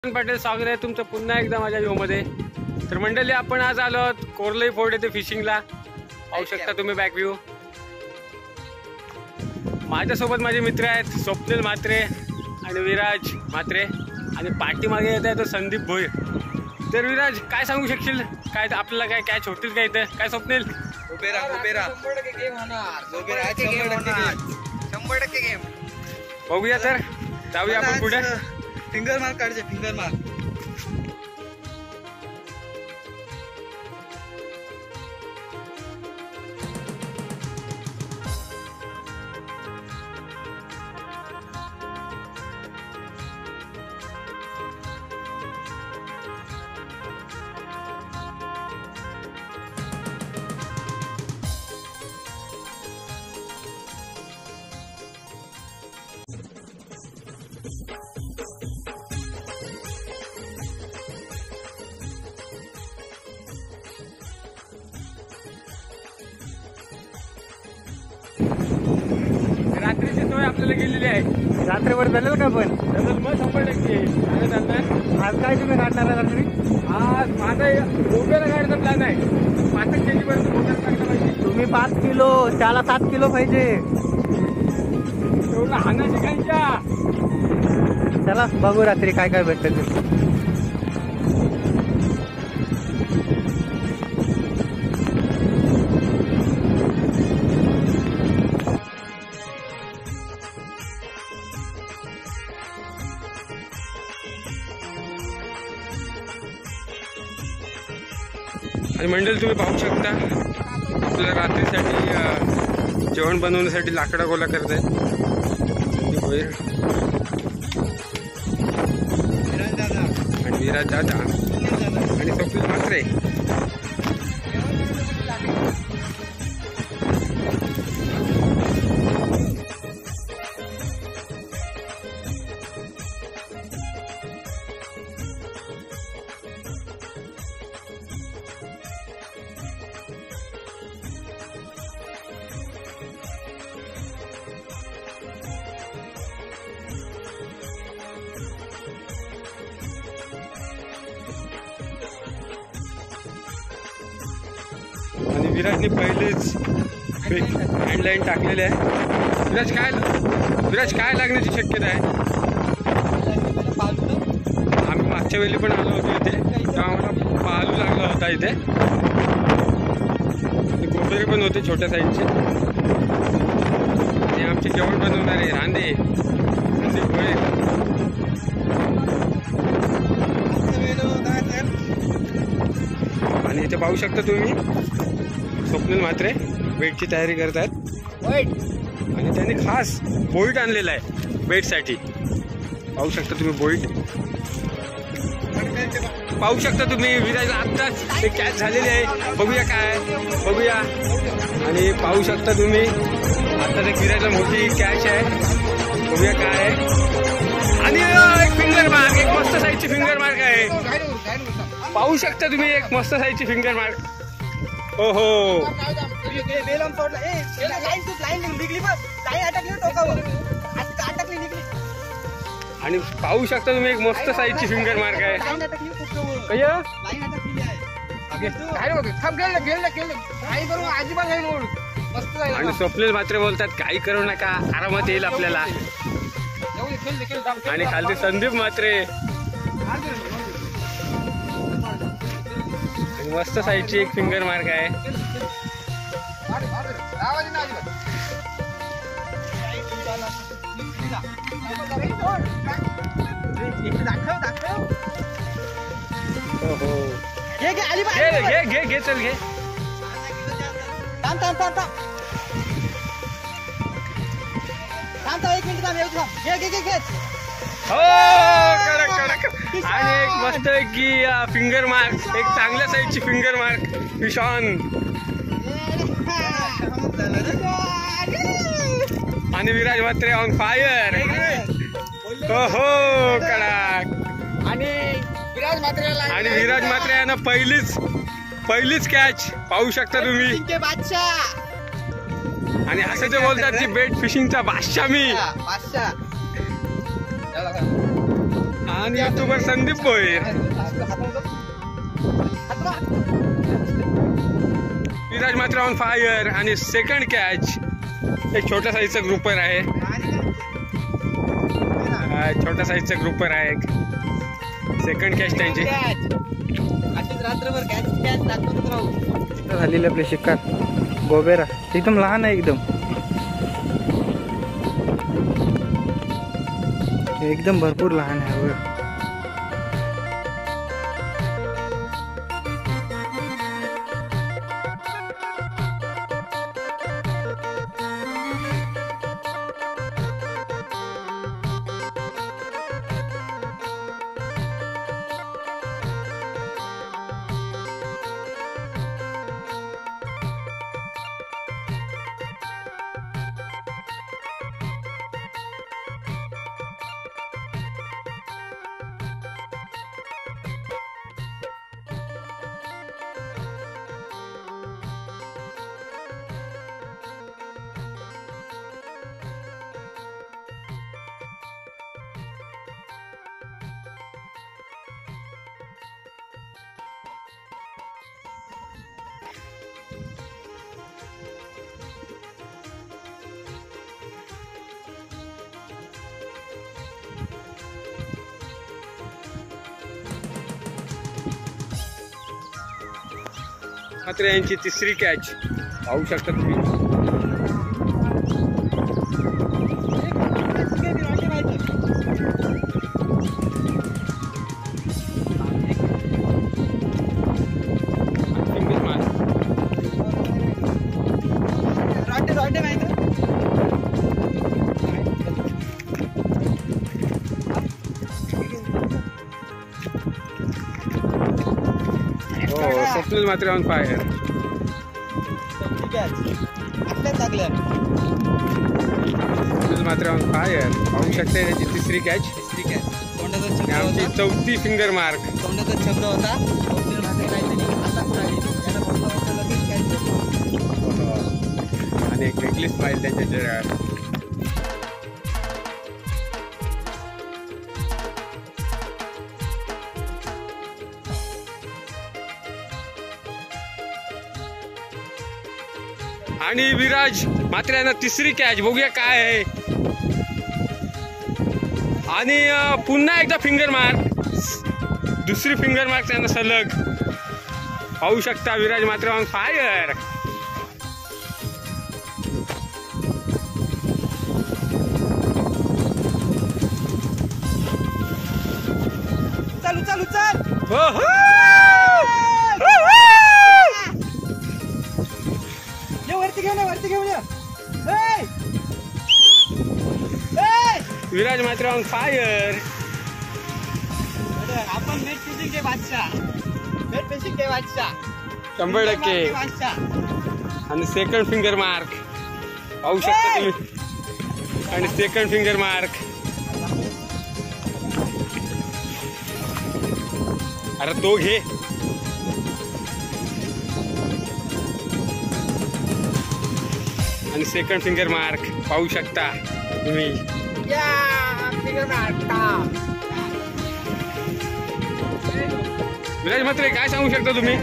पाटील स्वागत आहे तुमचं पुन्हा एकदा माझ्या व्हिडिओ मध्ये। तर मंडळी आपण आज आलो आहोत कोरलई फोर्ट येथे फिशिंगला। पाहू शकता तुम्ही बॅक व्ह्यू। माझ्यासोबत माझे मित्र आहेत स्वप्नील म्हात्रे आणि विराज म्हात्रे आणि पाठीमागे येत आहे तो संदीप भोईर। तर विराज काय सांगू शकशील, काय आपल्याला काय कॅच होतील का इथे? काय स्वप्नील? उबेरा 100% गेम होणार। उबेरा 100% गेम। बघूया तर जाऊया आपण पुढे। फिंगर मार्क काढचे, फिंगर मार्क। रात्रीची सोय आपल्याला गेलेली आहे। रात्रभर झालं का? पण मग 100% आज काय तुम्ही काढणार आहे रात्री? आज माझा गोब्याला गाडीचा प्लॅन आहे। 5 केजी पर्यंत गोब्याला टाकला पाहिजे। तुम्ही 5 किलो, त्याला 7 किलो पाहिजे। एवढा हाना शिकायच्या। चला बघू रात्री काय काय भेटतं ते। आणि मंडळी तुम्ही पाहू शकता आपल्याला रात्रीसाठी जेवण बनवण्यासाठी लाकडा गोळा करत आहेत आणि विराज दादा आणि स्वप्नील म्हात्रे। आणि विराजने पहिलेच हँडलाईन टाकलेले आहे। विराज काय लागण्याची शक्यता आहे? आम्ही मागच्या वेळी पण आलो होतो इथे, तेव्हा आम्हाला पालू लागला होता इथे। गोबेरे पण होते छोट्या साईजचे। आणि आमचे जेवण बनवणारे रांदे संदीप भोईर। आणि इथे पाहू शकता तुम्ही स्वप्नील म्हात्रे बेटची तयारी करत आहेत। आणि त्यांनी खास बोईट आणलेला आहे बेटसाठी। पाहू शकता तुम्ही बोईट पाहू शकता तुम्ही। विराजला आत्ताच एक कॅच झालेली आहे, बघूया काय बघूया। आणि पाहू शकता तुम्ही आत्ताच एक विराजला मोठी कॅच आहे, बघूया काय आहे। आणि एक फिंगर मार्क, एक मस्त साईजची फिंगर मार्क आहे। पाहू शकता तुम्ही एक मस्त साईजची फिंगर मार्क। हो हो आणि पाहू शकता तुम्ही एक मस्त साईजची फिंगर मार्क आहे। आणि स्वप्नील म्हात्रे बोलतात काही करू नका, आरामात येईल आपल्याला। आणि खाली संदीप म्हात्रे मस्त साईजची एक फिंगर मार्क आहे। घे चल घे। हो कडक कडक। आणि एक मस्त की फिंगर मार्क, एक चांगल्या साईजची फिंगर मार्क विशान। आणि विराज म्हात्रे ऑन फायर। हो हो कडक। आणि विराज म्हात्रे यांना पहिलीच कॅच पाहू शकता तुम्ही। आणि असं जे बोलतात की बेट फिशिंगचा बादशाह मी। आणि युट्यूबर संदीप भोईर. विराज मात्र ऑन फायर आणि सेकंड कॅच. एक छोट्या साईजचा ग्रुपर आहे. छोट्या साईजचा ग्रुपर आहे. सेकंड कॅच त्यांची. रात्रभर कॅच दाखवत राहू. झालेले आपले शिकार गोबेरा एकदम लहान आहे. एकदम भरपूर लहान आहे. मात्र यांची तिसरी कॅच पाहू शकता तुम्ही. स्वप्नील मात्र ऑन फायर. स्वप्नील मात्र ऑन फायर पाहू शकते. त्याची तिसरी कॅच. आमची चौथी फिंगर मार्क. तोंडाचा शब्द होता. आणि एक वेगळी स्माईल त्यांच्या चेहऱ्यावर. आणि विराज मात्र यांना तिसरी कॅच. बघूया काय आहे. आणि पुन्हा एकदा फिंगर मार्क. दुसरी फिंगर मार्क त्यांना सलग. पाहू शकता विराज मात्र ऑन फायर. चालू चालू चाल. वरती घेऊन या. विराज मात्र ऑन फायर. आपण नेट फिशिंग के बादशाह. नेट फिशिंग के बादशाह 100%. आणि सेकंड फिंगर मार्क पाहू शकता तुम्ही. आणि सेकंड फिंगर मार्क. अरे तो घे. आणि सेकंड फिंगर मार्क पाहू शकता तुम्ही. विराज मात्र काय सांगू शकता तुम्ही.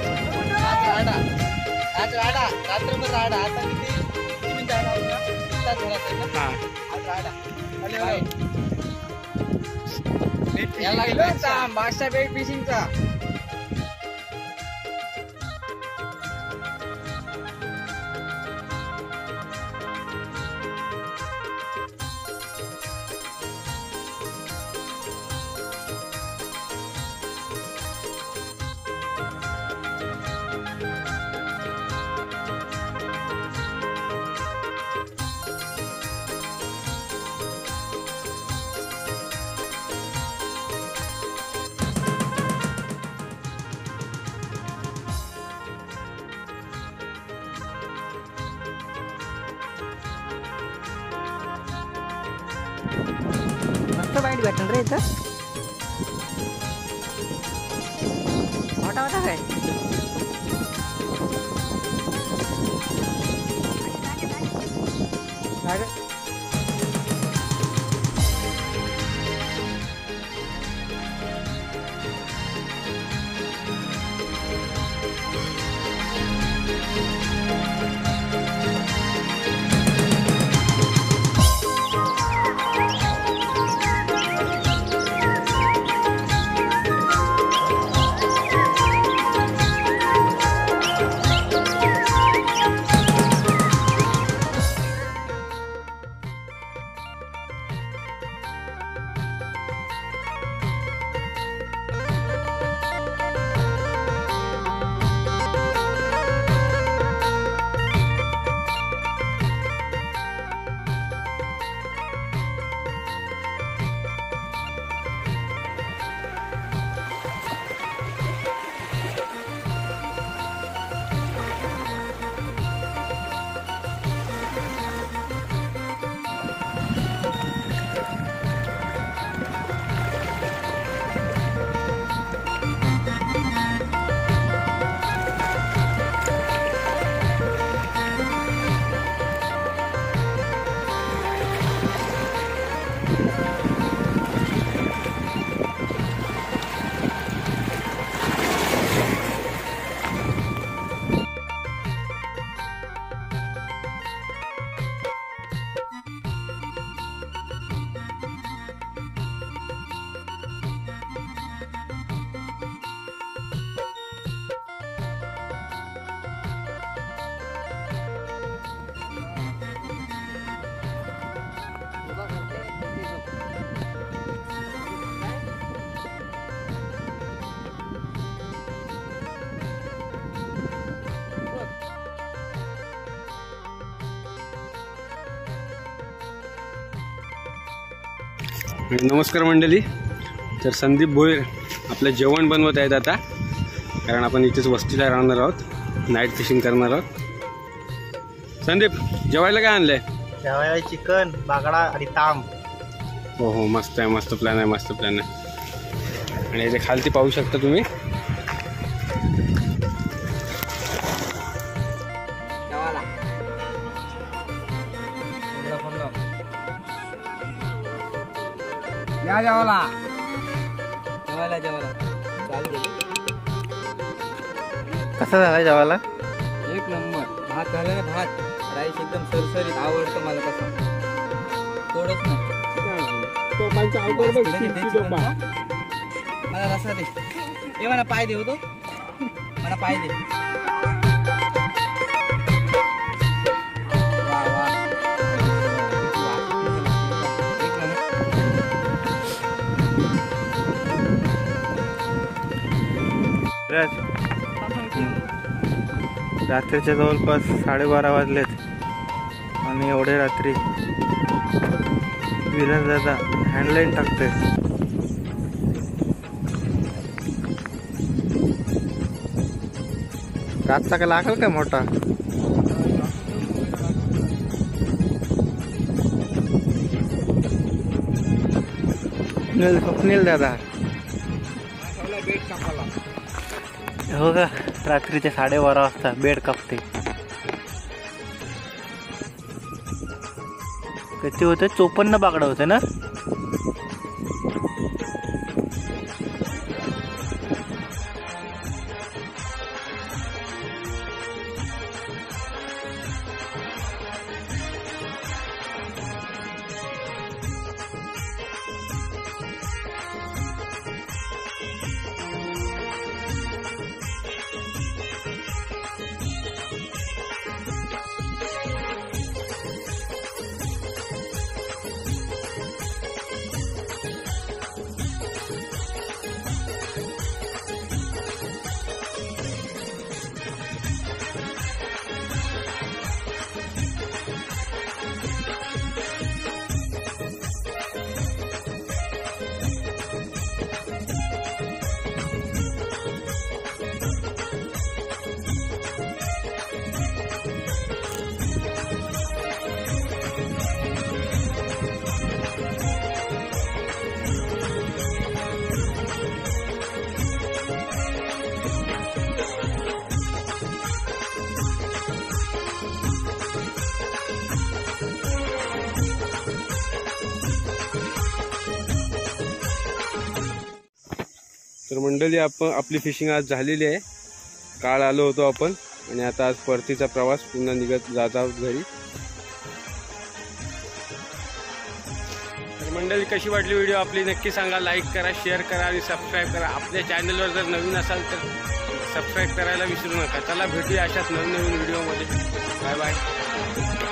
आज राडा रात्रभर राडा. आता किती मिनिटं हा बादशाह बेट फिशिंगचा. मस्त बाईट भेटल रे इथं. मोठा मोठा काय. नमस्कार मंडळी. तर संदीप भोईर आपलं जेवण बनवत आहेत आता, कारण आपण इथेच वस्तीला राहणार आहोत, नाईट फिशिंग करणार आहोत. संदीप, जेवायला काय आणलंय? जेवायला चिकन, बागडा आणि तांब. हो हो, मस्त आहे, मस्त प्लॅन आहे, मस्त प्लॅन आहे. आणि इथे खालती पाहू शकता तुम्ही. या जेवायला जेवायला जेवायला चालू. कसं झालं जेवायला? एक नंबर. भात झाला ना, भात राईस एकदम सरसरीत. आवडतं मला तसं, थोडंच ना. मला रसा दे. हे मला पाय दे होतो, मला पाय दे. वा वा, एक रात्रीच्या जवळपास 12:30 वाजलेत आणि एवढे रात्री विराज दादा हँडलाईन टाकतोय. रातचा का लागल काय मोठा? स्वप्नील दादा हो का, रात्रीचे 12:30 वाजता बेड कापते. किती होते? 54 बाकडं होते ना. तर मंडळी, आपली फिशिंग आज झालेली आहे. काल आलो होतो आपण आणि आता आज परतीचा प्रवास, पुन्हा निघत जात आहोत घरी. तर मंडळी, कशी वाटली व्हिडिओ आपली नक्की सांगा. लाईक करा, शेअर करा आणि सबस्क्राईब करा. आपल्या चॅनलवर जर नवीन असाल तर सबस्क्राईब करायला विसरू नका. चला, भेटूया अशाच नवीन व्हिडिओमध्ये. Bye bye.